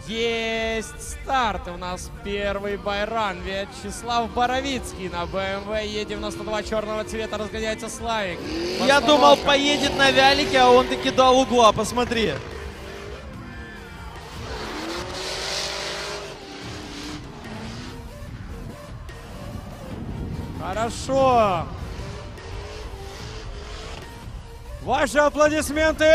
Есть старт. У нас первый байран. Вячеслав Боровицкий на BMW Е92 черного цвета. Разгоняется Славик. Я думал, поедет на вялике, а он таки до угла, посмотри. Хорошо. Ваши аплодисменты.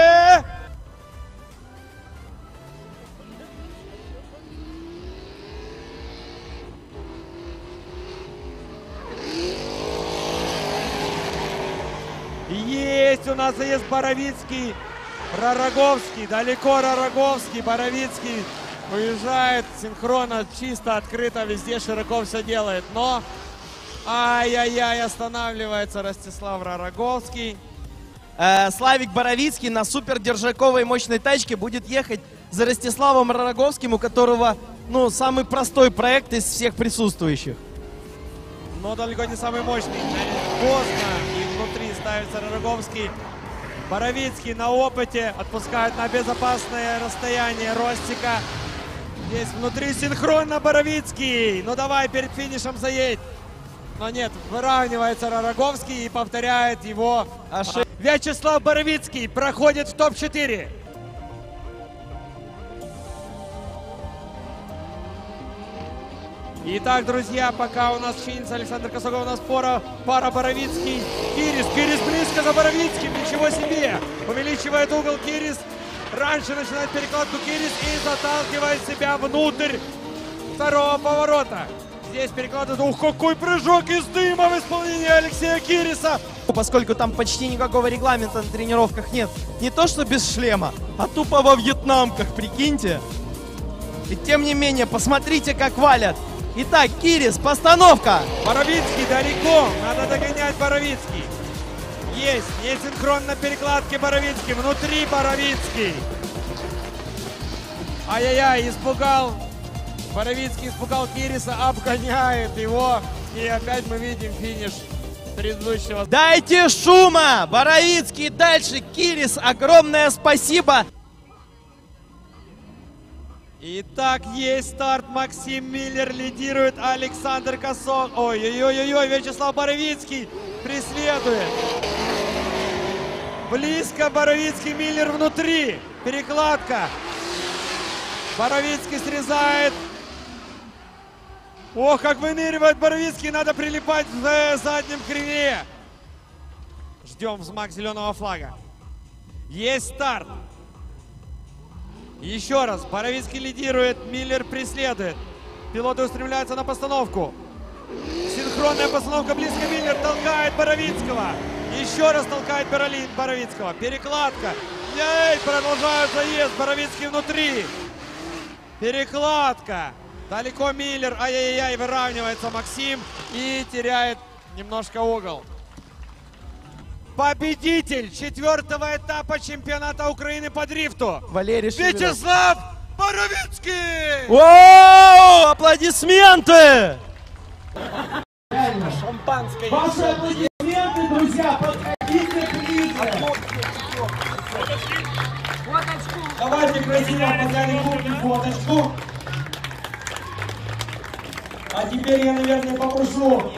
Есть у нас заезд Боровицкий, Рараговский, далеко Рараговский, Боровицкий уезжает синхронно, чисто, открыто, везде широко все делает, но ай-яй-яй, останавливается Ростислав Рараговский. Славик Боровицкий на супер держаковой мощной тачке будет ехать за Ростиславом Рараговским, у которого, ну, самый простой проект из всех присутствующих. Но далеко не самый мощный. Поздно. И внутри ставится Рараговский. Боровицкий на опыте. Отпускает на безопасное расстояние Ростика. Здесь внутри синхронно Боровицкий. Ну давай, перед финишем заедь. Но нет, выравнивается Рараговский и повторяет его. Вячеслав Боровицкий проходит в топ-4. Итак, друзья, пока у нас чинится Александр Косогов, у нас пара Боровицкий. Кирис близко за Боровицким, ничего себе. Увеличивает угол Кирис. Раньше начинает перекладку Кирис и заталкивает себя внутрь второго поворота. Здесь перекладывает. Ух, какой прыжок из дыма в исполнении Алексея Кириса. Поскольку там почти никакого регламента на тренировках нет. Не то, что без шлема, а тупо во вьетнамках, прикиньте. И тем не менее, посмотрите, как валят. Итак, Кирис, постановка. Боровицкий далеко. Надо догонять Боровицкий. Есть. Несинхронно перекладки Боровицкий. Внутри Боровицкий. Ай-яй-яй, испугал. Боровицкий испугал Кириса, обгоняет его. И опять мы видим финиш предыдущего. Дайте шума! Боровицкий дальше. Кирис, огромное спасибо. Итак, есть старт. Максим Миллер лидирует. Александр Косогов. Ой-ой-ой-ой, Вячеслав Боровицкий преследует. Близко Боровицкий, Миллер внутри. Перекладка. Боровицкий срезает. Ох, как выныривает Боровицкий. Надо прилипать в заднем криве. Ждем взмах зеленого флага. Есть старт. Еще раз. Боровицкий лидирует. Миллер преследует. Пилоты устремляются на постановку. Синхронная постановка. Близко Миллер толкает Боровицкого. Еще раз толкает Боровицкого. Перекладка. Ей, продолжают заезд. Боровицкий внутри. Перекладка. Далеко Миллер. Ай-яй-яй, выравнивается Максим. И теряет немножко угол. Победитель 4-го этапа чемпионата Украины по дрифту. Валерий Шевелев. Вячеслав Боровицкий! Воу! Аплодисменты! Шампанское. Ваши аплодисменты, друзья, подходите ближе. Давайте красиво поздравим фоточку. А теперь я, наверное, попрошу